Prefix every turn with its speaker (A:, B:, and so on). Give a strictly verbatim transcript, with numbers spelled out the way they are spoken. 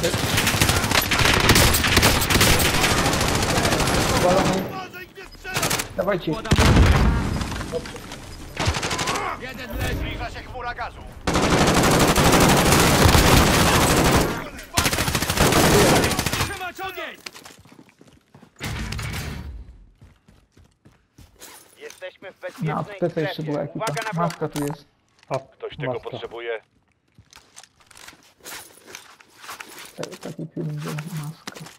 A: Powalony. Dawajcie.
B: Jeden leży. Zbliża się chmura gazu. Trzymać ogień! Jesteśmy w bezpiecznej
A: Na aptece jeszcze
B: strefie.
A: była ekipa.
B: Uwaga na
A: Maska tu jest.
C: A,
B: Ktoś tego
C: maska.
B: potrzebuje.
A: Ta- Taki film, gdzie maska.